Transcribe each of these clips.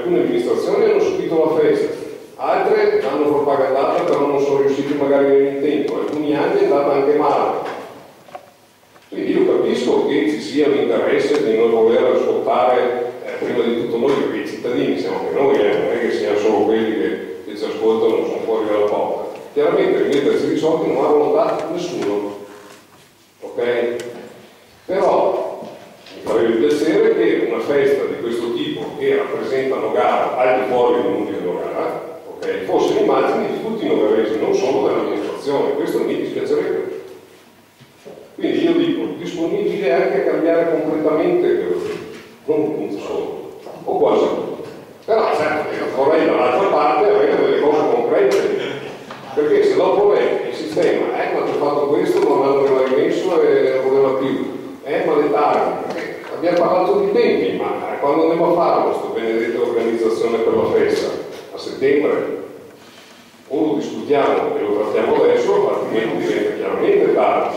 alcune amministrazioni hanno subito la festa, altre l'hanno propagandata però non sono riusciti magari a venire in tempo, alcuni anni è andata anche male. Quindi io capisco che ci sia un interesse di non voler ascoltare prima di tutto noi, perché i cittadini siamo anche noi, non è che siano solo quelli che ci ascoltano, sono fuori dalla porta. Chiaramente rimettersi i soldi non ha volontà nessuno, ok? Però mi farebbe piacere che una festa di questo tipo, che rappresenta Nogara al di fuori del mondo di Nogara, okay, fosse l'immagine di tutti i nogaresi, non solo dell'amministrazione. Questo mi dispiacerebbe. Quindi io dico, disponibile anche a cambiare completamente, non un punto solo, o quasi tutto. Però certo, vorrei dall'altra parte avere delle cose concrete, perché se dopo il sistema, ma ti ho fatto questo, non l'hanno rimesso e non voleva più, ma le targhe, abbiamo parlato di tempi, ma quando andiamo a fare questa benedetta organizzazione per la festa? A settembre? O lo discutiamo e lo trattiamo adesso, altrimenti diventa chiaramente tardi.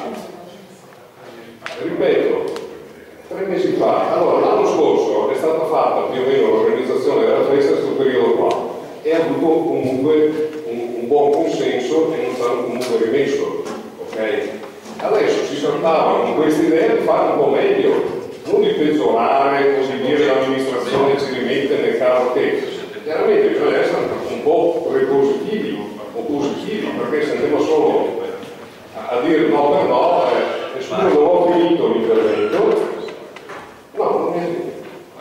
Ripeto, 3 mesi fa, allora l'anno scorso è stata fatta più o meno l'organizzazione della festa in questo periodo qua e ha avuto comunque un buon consenso e non ci hanno comunque rimesso, ok? Adesso si trattava con questa idea di fare un po' meglio, non di peggiorare o di dire l'amministrazione ci rimette nel caso che. Chiaramente bisogna essere un po' prepositivi o positivi, perché se andiamo solo a dire no per no, nessuno non ho finito l'intervento, no, non è finito.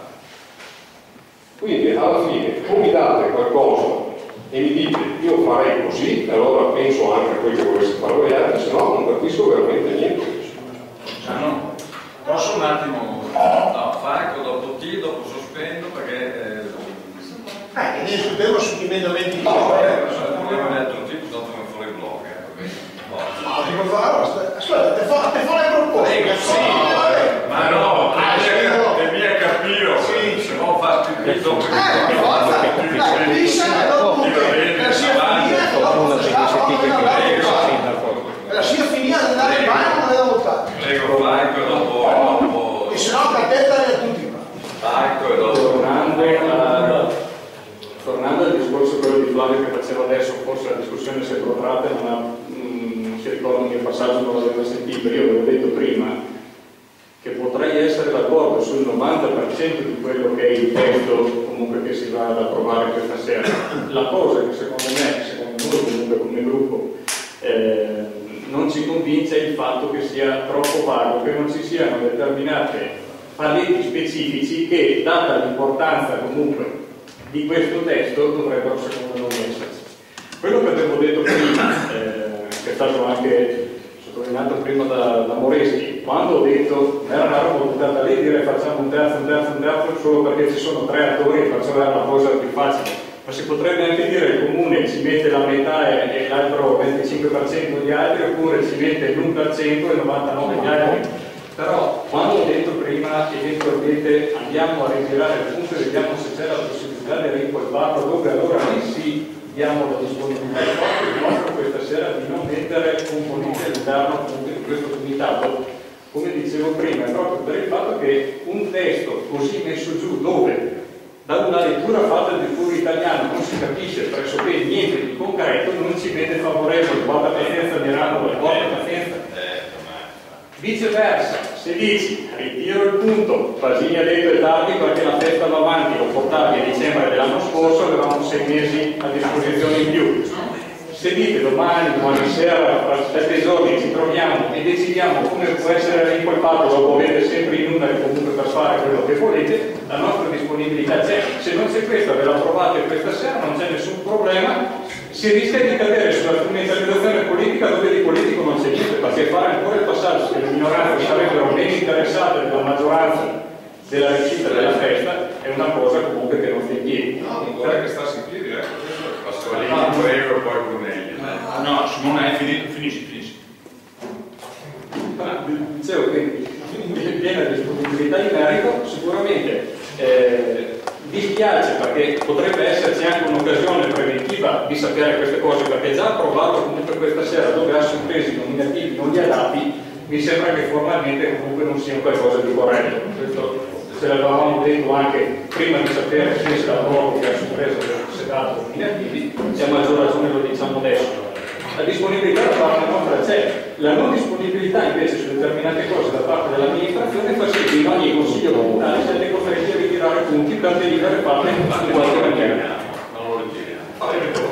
Quindi alla fine o mi date qualcosa e mi dite io farei così, allora penso anche a quello che volessi fare voi altri, se no non capisco veramente niente. No, posso un attimo, no, Falco, dopo T, dopo sospendo perché ne discutiamo sugli emendamenti di abbiamo detto tipo dopo mi fuori il blog, no, ti può fare, aspetta, te fa le proposte, sì, ma no, devi capire, se no fa più dopo la sia finita di andare in bagno non è votato. Prego Falco e dopo e se no cattetta a tutti qua. Falco e dopo tornando al discorso quello di Flavio che faceva adesso, forse la discussione si è protratta e non si ricorda che il passaggio non l'aveva sentito. Io avevo detto prima che potrei essere d'accordo sul 90% di quello che è il testo comunque che si va ad approvare questa sera. La cosa che secondo noi comunque come gruppo non ci convince è il fatto che sia troppo vago, che non ci siano determinate paletti specifici che, data l'importanza comunque di questo testo, dovrebbero secondo noi esserci. Quello che avevo detto prima, che è stato anche sottolineato prima da Moreschi, quando ho detto era una roba buttata lì dire facciamo un terzo solo perché ci sono 3 attori e facciamo la cosa più facile, ma si potrebbe anche dire il comune ci mette la metà e l'altro 25% gli altri, oppure ci mette l'1% e il 99% gli altri. Però quando ho detto prima eventualmente andiamo a rigirare il punto e vediamo se c'è la possibilità di rimpolparlo, dove allora lì sì diamo la disponibilità nostra questa sera di non mettere componenti all'interno appunto di questo comitato, come dicevo prima, proprio per il fatto che un testo così messo giù dove da una lettura fatta del puro italiano non si capisce pressoché niente di concreto, non ci vede favorevole, guarda pazienza Mirando, guarda pazienza. Viceversa, se dici ritiro il punto, Basini ha detto è tardi perché la festa va avanti, lo portavi a dicembre dell'anno scorso, avevamo 6 mesi a disposizione in più. Se dite domani sera, fra 7 giorni ci troviamo e decidiamo come può essere rimpolpato, dopo avete sempre i numeri comunque per fare quello che volete, la nostra disponibilità c'è. Se non c'è questa, ve la provate questa sera, non c'è nessun problema. Si rischia di cadere sulla strumentalizzazione politica dove di politico non c'è niente, perché fare ancora il passaggio che le minoranze sarebbero meno interessate della maggioranza della riuscita della festa è una cosa comunque che non sta in piedi. No, non vorrei che stassi in piedi, Pasqualini, prego e poi Brunelli. No, Simone, finisci. Dicevo che in piena disponibilità di merito sicuramente dispiace perché potrebbe esserci anche un'occasione preventiva di sapere queste cose, perché già approvato comunque questa sera dove ha sorpresi nominativi non li adatti, mi sembra che formalmente comunque non sia qualcosa di corretto. Questo ce l'avevamo detto anche prima di sapere che si era proprio che ha sorpreso che dato nominativi, e a maggior ragione lo diciamo adesso. La disponibilità da parte nostra c'è, la non disponibilità invece su determinate cose da parte dell'amministrazione fa sì che in ogni consiglio comunale siate costretti a ritirare punti per delibere fatte in qualche maniera. Non lo ritiriamo.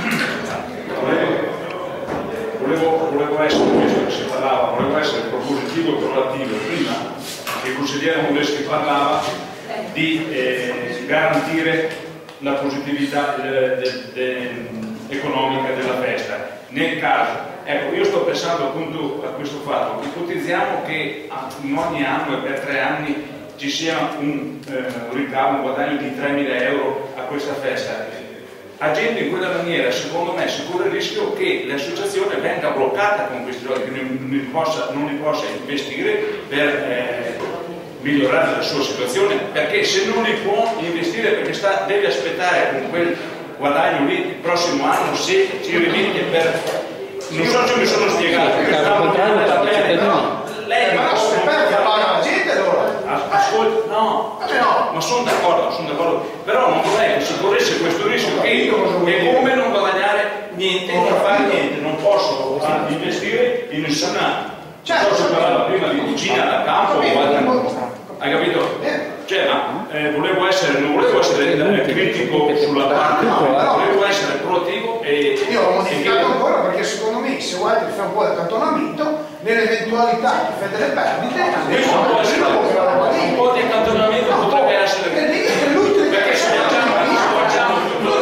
Volevo essere, visto che si parlava, volevo essere propositivo e proattivo prima che il consigliere Modeschi parlava di garantire la positività economica della festa. Nel caso, ecco, io sto pensando appunto a questo fatto, ipotizziamo che in ogni anno e per 3 anni ci sia un ricavo, un guadagno di 3.000 euro a questa festa. Agendo in quella maniera, secondo me, si corre il rischio che l'associazione venga bloccata con questi soldi, che non li possa investire per migliorare la sua situazione, perché se non li può investire perché deve aspettare con quel guadagno lì il prossimo anno, se ci rimette per... non so se mi sono spiegato. Lei ma aspetta che paga la gente allora. Ascolta, no, ma sono d'accordo, però non vorrei che si corresse questo rischio che è come non guadagnare niente, non fare niente, non posso investire in nessuna. Certo, si parlava prima di cucina da campo o altra. Hai capito? Cioè, non volevo essere critico sulla parte, volevo essere proattivo e... Io l'ho modificato ancora perché secondo me se Walter fa un po' di accantonamento, nell'eventualità che fa delle perdite, un po' di accantonamento potrebbe essere... Perché se facciamo tutto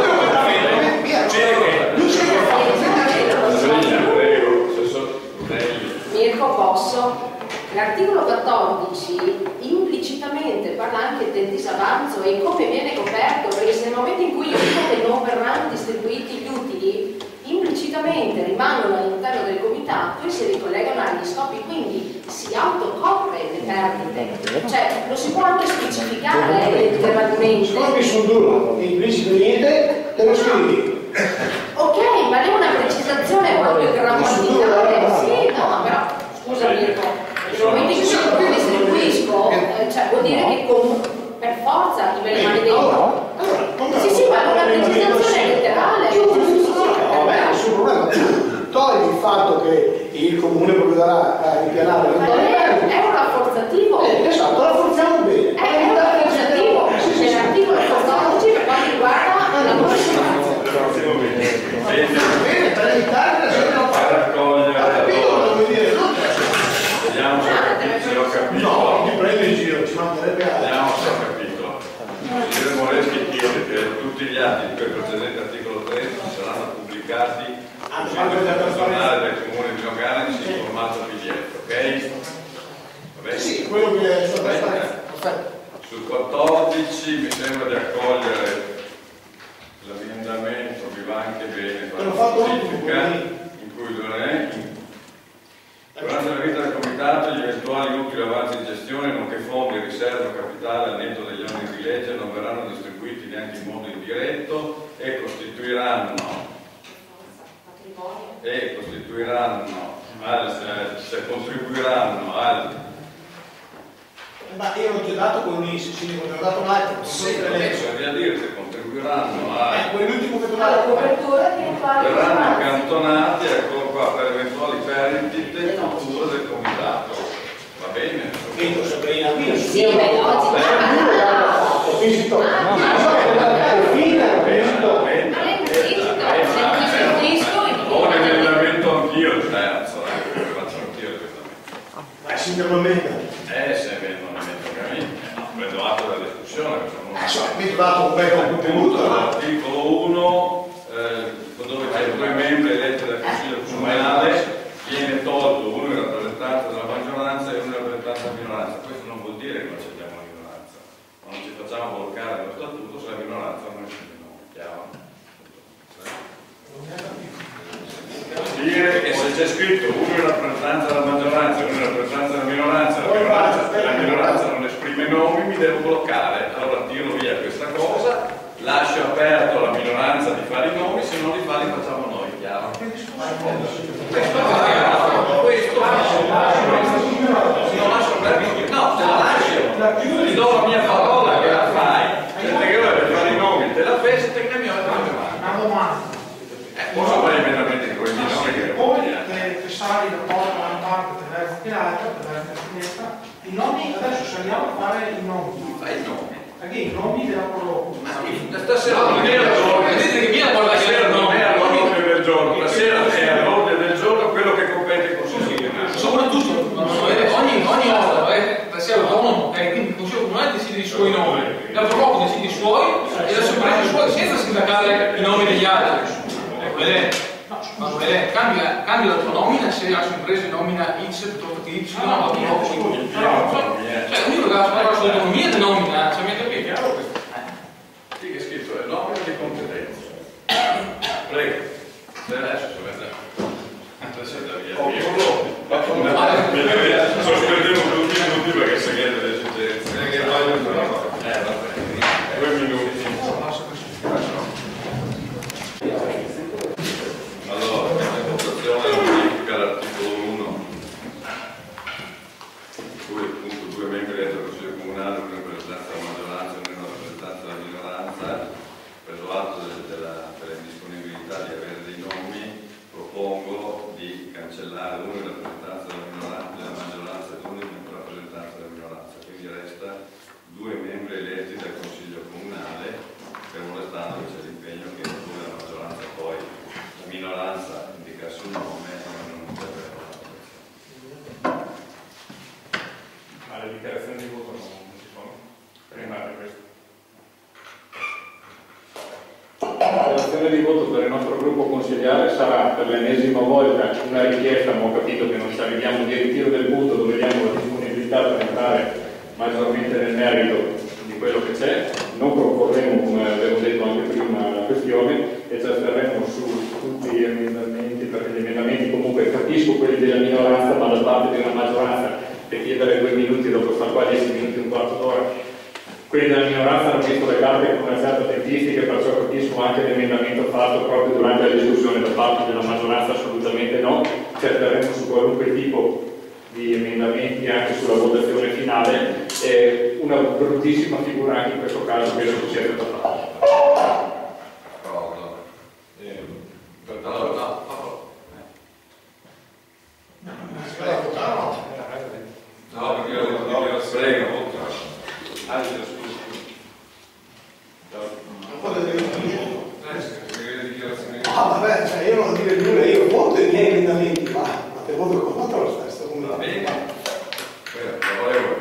Mirko, posso? L'articolo 14 implicitamente parla anche del disavanzo e come viene coperto, perché nel momento in cui io dico che non verranno distribuiti gli utili, implicitamente rimangono all'interno del comitato e si ricollegano agli scopi, quindi si autocopre le perdite. Cioè, lo si può anche specificare letteralmente. Scopi sono duro, implicito niente, te lo scrivi. Ok, ma è una precisazione proprio grammaticale. Sì, no, però, scusa Mirko. Nel momento in cui io distribuisco, cioè vuol dire che per forza me le mani dentro. Sì, ma è una precisazione letterale. Vabbè, nessun problema. Togli il fatto che il comune provvederà a ripianare l'eventuale. È un rafforzativo. Esatto, rafforziamo bene. È un rafforzativo. Nell'articolo 14 per quanto riguarda la prossima. Bene, per evitare la gente non fa. Vediamo se ho capito. No, ti prendo in giro, ci mancherebbe altro. Vediamo se ho capito. Il consigliere Moreschi chiede che tutti gli atti di quel precedente articolo 13 saranno pubblicati sul sito personale del comune di Nogara in formato PDF, ok? Va bene? Sì, quello che è stato perfetto. Sul 14 mi sembra di accogliere l'emendamento, mi va anche bene, in cui non è. Durante la vita del comitato gli eventuali utili avanzi di gestione, nonché fondi, riserva, capitale al netto degli oneri di legge non verranno distribuiti neanche in modo indiretto e costituiranno contribuiranno al... Ma io ho già dato quello lì, sì, ho dato un altro. Sì, adesso è a dire che contribuiranno a... quell'ultimo che tu La copertura che verranno accantonati, ecco qua, per eventuali perdite future del comitato. Va bene? sì, beh, oggi ho un emendamento anch'io, il terzo, faccio anch'io l'emendamento. Singolarmente. Se vedo un emendamento, prendo atto della discussione. Mi dato un bel contenuto. L'articolo 1, dove c'è 2 membri eletti dal Consiglio Comunale, viene tolto uno in rappresentanza della maggioranza e uno in rappresentanza della minoranza. Questo non vuol dire che non accettiamo la minoranza, ma non ci facciamo bloccare dallo statuto se la minoranza non è chiaro. Dire che se c'è scritto uno in rappresentanza della maggioranza e uno in rappresentanza della minoranza, la minoranza non esprime nomi, mi devo bloccare. Allora tiro via questa cosa, lascio aperto alla minoranza di fare i nomi, se non li fa li facciamo noi, chiaro? No, te la lascio, gli do la mia dobbiamo fare i nomi. Fai il nome. Perché i nomi devono... Stasera non è vedete che viene guarda che non è all'ordine del giorno, stasera è all'ordine del giorno quello che compete con Consiglio Comunale. Soprattutto, ogni ora, sia autonomo, quindi il Consiglio Comunale decide i suoi nomi, la Proloco decide i suoi e la Suprema i suoi senza sindacare i nomi degli altri. Cambia la tua nomina se la Suprema nomina X piuttosto che Y, no, la Proloco cioè ognuno deve fare la sua autonomia di nomina, cioè mi hai capito? Chiaro questo? Sì che è scritto è nomina di competenza. Prego. Adesso si vede. Adesso è da via. Sospendiamo per un minuto perché si chiede le esigenze. Vabbè. 2 minuti. Allora, la votazione modifica l'articolo 1, in cui appunto 2 membri del Consiglio Comunale, una rappresentanza della maggioranza e una rappresentanza della minoranza, preso atto della indisponibilità di avere dei nomi, propongo di cancellare uno in rappresentanza della maggioranza e uno in rappresentanza della minoranza, quindi resta 2 membri eletti dal Consiglio Comunale, fermo restando che c'è l'impegno che la maggioranza poi la minoranza indicasse un nome e non deve avere. Ma le dichiarazioni di voto non ci sono? Prima di questo. La dichiarazione di voto per il nostro gruppo consigliare sarà per l'ennesima volta una richiesta, ma ho capito che non ci arriviamo di ritiro del voto, dove diamo la disponibilità per entrare maggiormente nel merito di quello che c'è. Non proporremo, come avevo detto anche prima, la questione e ci asterremo su tutti gli emendamenti, perché gli emendamenti comunque capisco quelli della minoranza, ma da parte di una maggioranza che chiedere 2 minuti dopo sta qua 10 minuti, un quarto d'ora. Quelli della minoranza hanno visto le carte con una certa tempistica, perciò capisco anche l'emendamento fatto proprio durante la discussione. Da parte della maggioranza assolutamente no, ci asterremo su qualunque tipo di emendamenti anche sulla votazione finale. È una bruttissima figura anche in questo caso che non si è trattato. No, perché io prego. Vabbè, cioè io non devo dire nulla, io voto i miei emendamenti, ma te voto contro lo stesso. Va bene. Favorevole.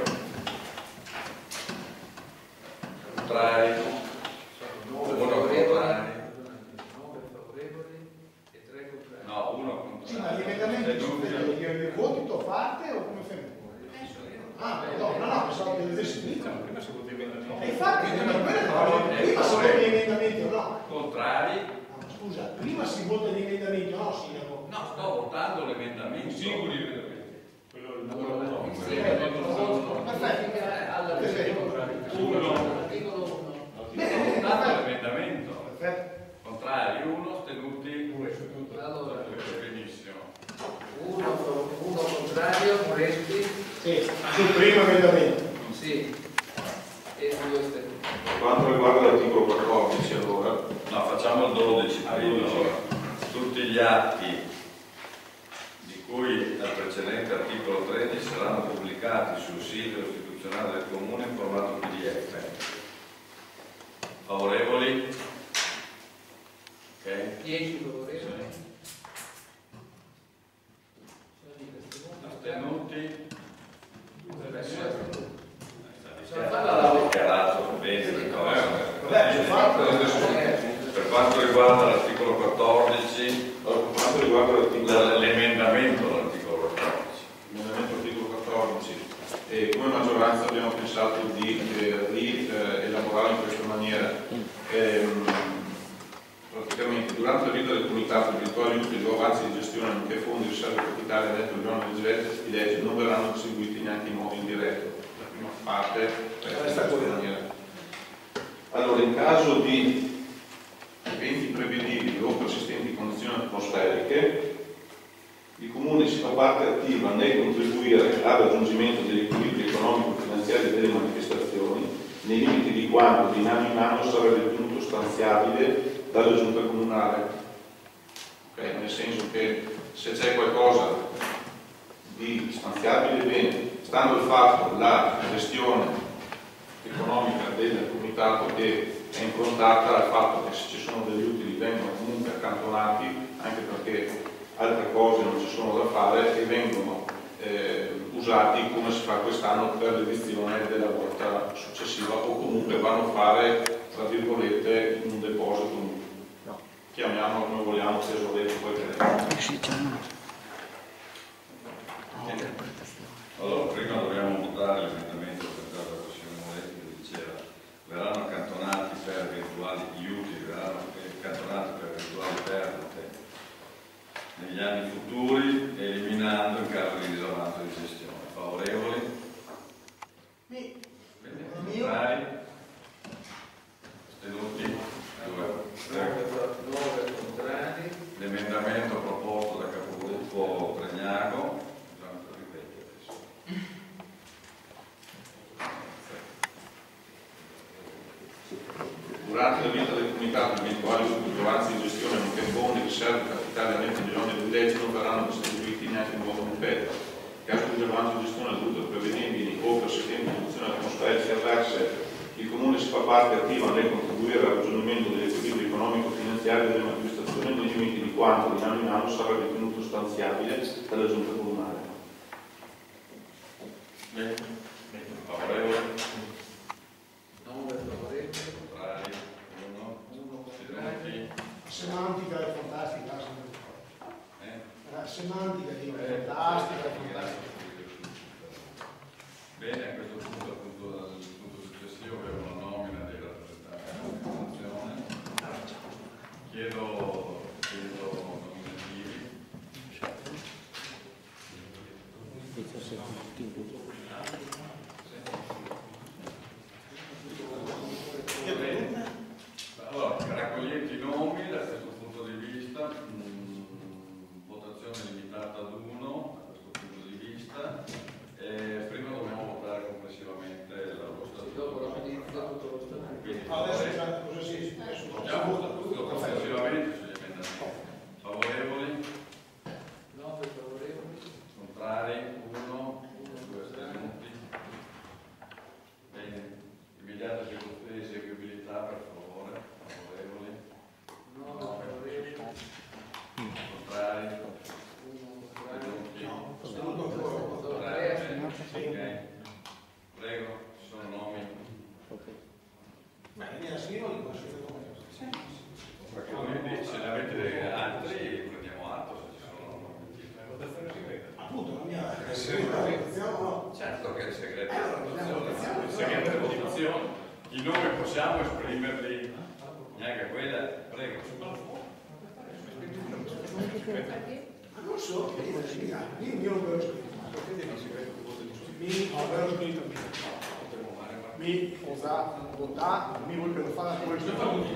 Contrario. 1 contrario. 9 favorevoli e 3 contrari. No, 1 contrario. Sì, ma gli emendamenti li voti tu parte o come fai? Ah, no, pensavo che li avessi finito. Prima si vota i emendamenti. E infatti, prima si vota gli emendamenti o no? Contrari. Scusa, prima si vota gli emendamenti o no, Sindaco? No, sto votando l'emendamento. Singoli emendamenti. Quello del numero 1. Ho votato l'emendamento. Perfetto. Contrari 1, astenuti 2. Allora, Benissimo. 1 contrario, Moreschi? Sì, sul primo emendamento. Sì. E 2 astenuti. Per quanto riguarda l'articolo 14, allora, No, facciamo il 12 prima. Tutti gli atti di cui al precedente articolo 13 saranno pubblicati sul sito istituzionale del Comune in formato PDF. Favorevoli? Ok. 10 favorevoli. Astenuti? Sono Dichiarato bene. Vabbè, c'è fatto. Per quanto riguarda l'articolo 14, per quanto riguarda l'emendamento all'articolo 14. l'emendamento articolo 14, come maggioranza abbiamo pensato di rielaborare in questa maniera. Praticamente durante la vita del comitato gli eventuali utili o avanzi di gestione nonché fondi riserve capitali detto il giorno di legge non verranno eseguiti neanche in modo indiretto. La prima parte resta in questa maniera. Allora, in caso di eventi imprevedibili o persistenti condizioni atmosferiche, il Comune si fa parte attiva nel contribuire al raggiungimento degli equilibri economico-finanziari delle manifestazioni, nei limiti di quanto di anno in anno sarà ritenuto stanziabile dalla Giunta Comunale. Okay? Nel senso che se c'è qualcosa di stanziabile bene, stando il fatto la gestione economica del comitato che è improntata al fatto che se ci sono degli utili vengono comunque accantonati, anche perché altre cose non ci sono da fare, e vengono usati come si fa quest'anno per l'edizione della volta successiva, o comunque vanno a fare, tra virgolette, un deposito, chiamiamolo come vogliamo, tesoretto, poi vedremo. Allora, prima dobbiamo votare l'emendamento presentato dalla Commissione Moretti che diceva verranno accantonati per eventuali gli utili, verranno accantonati per eventuali perdite negli anni futuri, eliminando in caso di disavanzo di gestione. Favorevoli? Contrari? Astenuti? 9 contrari. L'emendamento proposto da capogruppo Pregnago. Durante la vita del comitato, eventuali rilevanze di gestione, nonché fondi, riserve, capitali aventi bisogno di legge non verranno distribuiti neanche in modo completo. In caso di rilevanza di gestione dovuta per prevenibili o persistenti condizioni atmosferiche avverse, il Comune si fa parte attiva nel contribuire al raggiungimento dell'equilibrio economico-finanziario delle amministrazioni nei limiti di quanto di anno in anno sarà ritenuto stanziabile dalla Giunta Comunale. Favorevole? 9 favorevoli. Contrari? 1. Astenuti? Semantica è fantastica. La semantica è fantastica. Bene, a questo punto, appunto, dal punto successivo abbiamo una nomina dei rappresentanti della Commissione. Chiedo nominativi. Allora, raccoglienti i nomi da questo punto di vista, votazione limitata ad 1 da questo punto di vista. Prima dobbiamo votare complessivamente lo statuto. Adesso cosa si è? Abbiamo votato complessivamente sugli emendamenti. Favorevoli? 9 favorevoli. Contrari? 1. 2 astenuti. Bene. Immediata eseguibilità, per favore. Favorevoli? 9 favorevoli. Contrari? 1 astenuti. Ok. Prego, ci sono nomi. Ma viene a scrivere di Perché voi se ne avete altri prendiamo atto se ci sono nomi. appunto la mia votazione no. Certo che è segreto di segreto di votazione. I nomi possiamo esprimerli neanche quella. Prego. Non so, io non ve lo scritto. Mi votare, mi vogliono fare questo.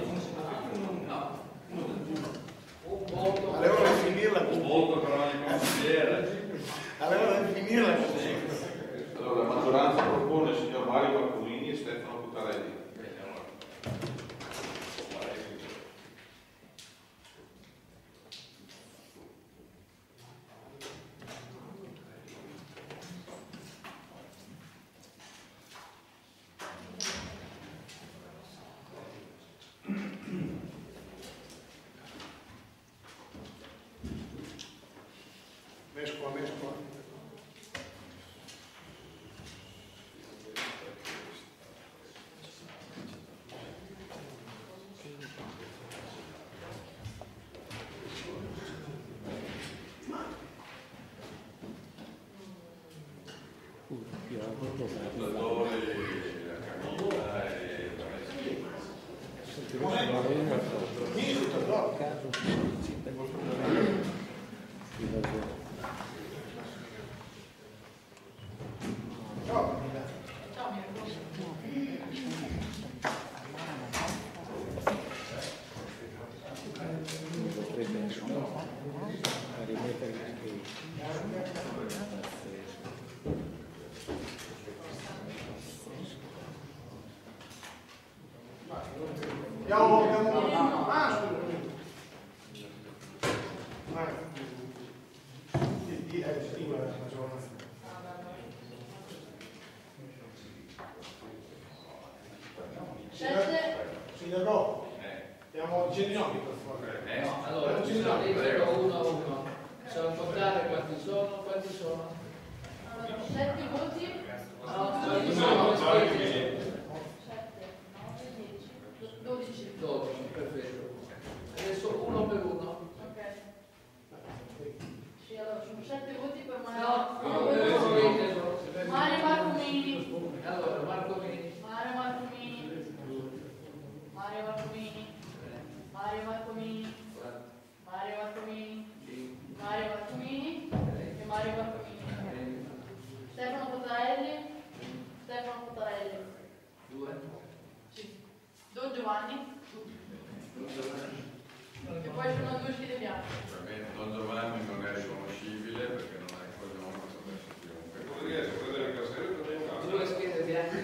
Allora finirla Un voto per ogni consigliere. Allora finirla così. Allora, la maggioranza propone il signor Mario Marcolini e Stefano Cutarelli. Mescola. c'è di nomi per favore. No, allora, ci sono io prego uno a uno. So contare quanti sono? 7 voti. Quanti sono? 12. 12, perfetto. Adesso uno per uno. Ok. Sì, allora sono 7 voti per Mario. No, uno per uno. Mario Marcomini. Allora, Marcomini. Mario Marcomini. Mario Marcomini. Mario Marcomini. Mario Marcomini. Mario Marcomini. E Mario Marcomini. Stefano Pottarelli. Stefano Pottarelli. 2. Sì. Don Giovanni. E poi sono 2 schede bianche. Va bene, Don Giovanni non è riconoscibile perché non è quel nome che sto messo chiunque. Non riesco a prendere il castello per un 2 schede bianche.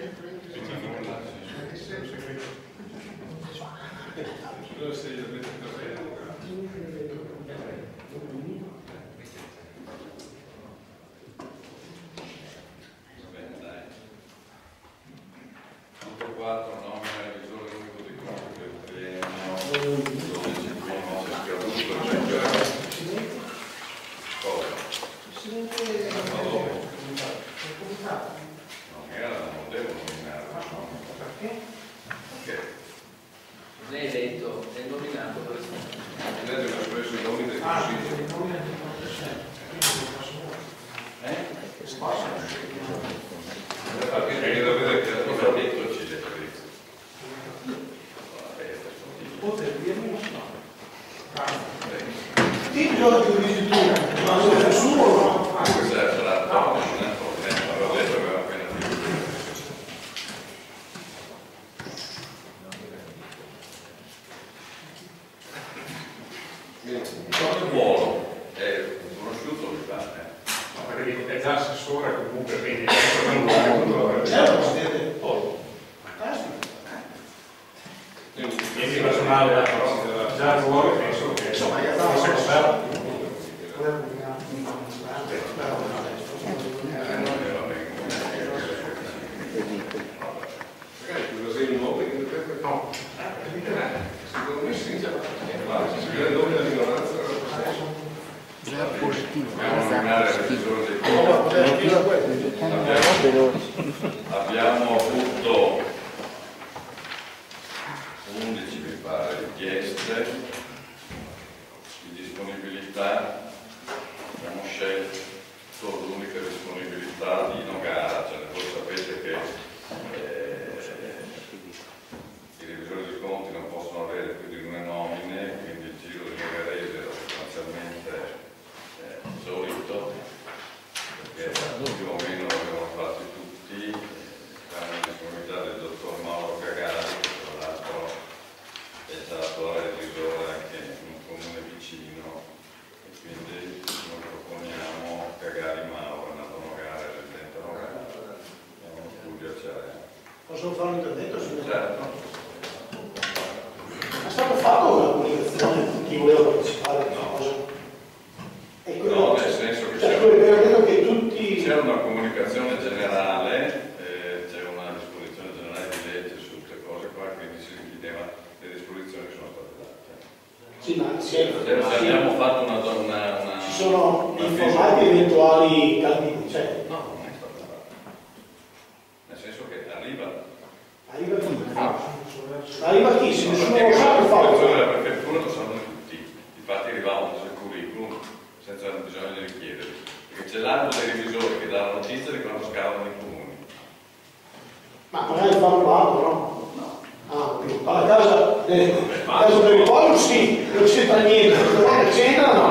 Dove sei da mettere il castello? Va bene, dai. Punto 4, nomina revisore unico di conto del triennio 12 primo scaduto, cosa? Non era, non devo nominare. Perché? Non è eletto, è nominato per Lei deve espresso i nomi del Consiglio. Perché devi vedere che la tua detto ci deve Ti giochi di dirittura, ma non è nessuno, no? questa è la non è un problema, avevo detto che aveva appena finito. Il ruolo è conosciuto, mi pare. No, perché è già assessore comunque, quindi Certo, siete pollo. quindi personale già il ruolo penso che Insomma, io fosse coperto. Magari tu lo sei un nome che no. Secondo me sì, già. Si scrive il nome della minoranza. Dobbiamo nominare il revisore dei abbiamo avuto 11 mi pare richieste di disponibilità, abbiamo scelto l'unica disponibilità di Nogara, cioè voi sapete che i revisori dei conti non possono avere più di 2 nomine, quindi il giro di nogarese era sostanzialmente esaurito, perché più o meno l'avevano fatti tutti, la disponibilità del dottor Mauro Cagari, che tra l'altro è già attuale revisore anche in un comune vicino, e quindi noi proponiamo Cagari Mauro, nato Nogara, residente Nogara, e uno studio a Cereno. Posso fare un intervento? Certo. È stato fatto una comunicazione di chi voleva partecipare a questa cosa? No, nel senso che c'era una comunicazione generale, c'è una disposizione generale di legge su queste cose qua, quindi si richiedeva le disposizioni che sono state date. Sì, ma abbiamo fatto una ci sono informati eventuali candidati, cioè, no, non è stata fatta. Nel senso che arriva chi? Se nessuno lo sa che fa. della prefettura lo sanno tutti, infatti arrivavano sul curriculum senza bisogno di richiederli, perché c'è l'albo dei revisori che dà la notizia di quando scavano i comuni. Ma magari fanno l'altro, no? Alla casa del pollo sì, non c'entra niente, però c'entra no.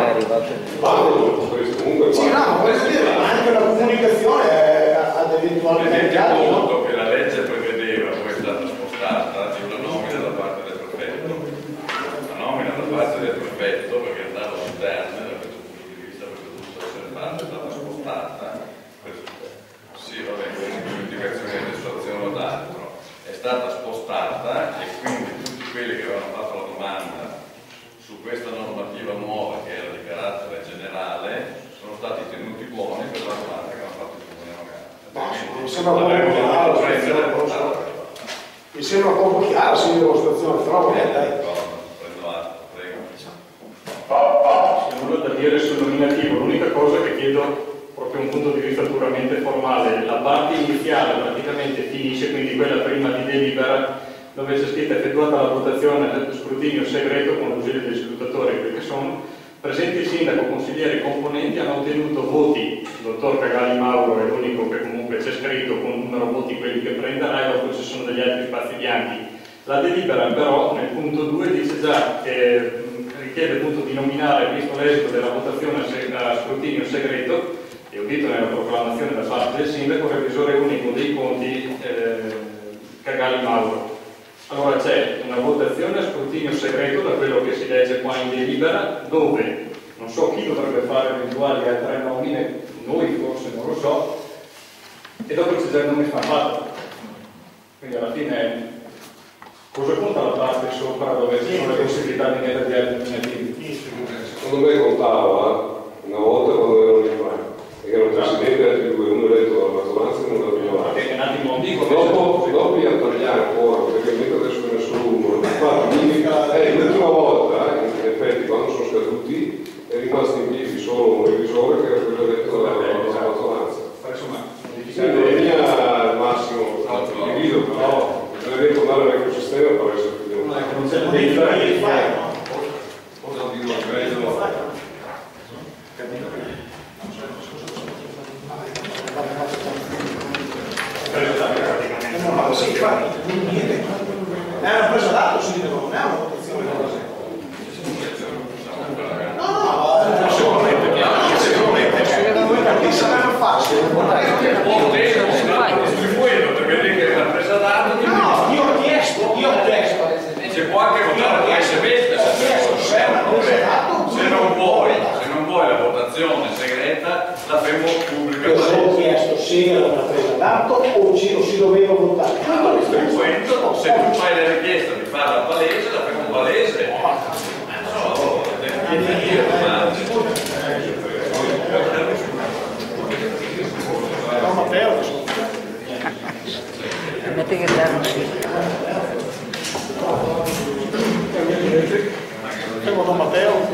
Sì, no, voglio dire, ma anche la comunicazione ad eventuali mercati, no? Conto che la legge prevedeva, poi è stata spostata, di una nomina da parte del prefetto. La nomina da parte del prefetto, perché andava all'interno, da questo punto di vista, perché tutto essere fatto, è stata spostata. Sì, vabbè, queste indicazioni di dissuasione o d'altro. È stata spostata e quindi tutti quelli che avevano fatto la domanda su questa normativa nuova che era di carattere generale sono stati tenuti buoni per la domanda che hanno fatto il Comune Nogara. Mi sembra poco chiaro la situazione, però dai. Prendo chiedo proprio un punto di vista puramente formale. La parte iniziale praticamente finisce, quindi quella prima di delibera, dove c'è scritta effettuata la votazione del scrutinio segreto con l'ausilio degli scrutatori, quelli che sono presenti il sindaco, consiglieri e componenti hanno ottenuto voti. Il dottor Cagali Mauro è l'unico che comunque c'è scritto con numero voti quelli che prenderà, e dopo ci sono degli altri spazi bianchi. La delibera però nel punto 2 dice già che richiede appunto di nominare, visto l'esito della votazione a scrutinio segreto e udito nella proclamazione da parte del sindaco, revisore unico dei conti Cagali Mauro. Allora c'è una votazione a scrutinio segreto, da quello che si legge qua in delibera, dove non so chi dovrebbe fare eventuali altre nomine, noi forse, non lo so, e dopo c'è già il nome fatto. Quindi alla fine cosa conta la parte sopra dove ci sono le possibilità di mettere di altri nominativi? Secondo me contava una volta quando erano in Francia, perché era un presidente altri due, uno eletto dalla maggioranza e uno dalla minoranza. Perché un attimo dico dopo gli tagliare ancora, perché adesso ne solo uno. Infatti, l'ultima volta, in effetti, quando sono scaduti, è rimasto in piedi solo un revisore che era quello eletto dalla maggioranza. Quindi è mia al massimo, divido, però bisognerebbe tornare all'ecosistema per essere più non c'è da fare, no? Sì, infatti, niente. È una presa d'atto, si dice, non è una votazione. No, sicuramente, voi capite, sarebbe facile. Distribuendo, perché lì che è una presa d'atto. No, io ho chiesto. Si può anche votare presemente, se non vuoi la votazione segreta, la faremo pubblica. Io ho chiesto se era una presa d'atto o si doveva votare. Distribuendo, se tu fai la richiesta di farla palese, la faremo palese. No, Matteo. Mette che danno sì. Fermo Don Matteo.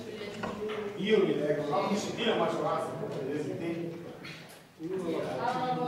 Io mi leggo, no? Mi si dia la maggioranza, per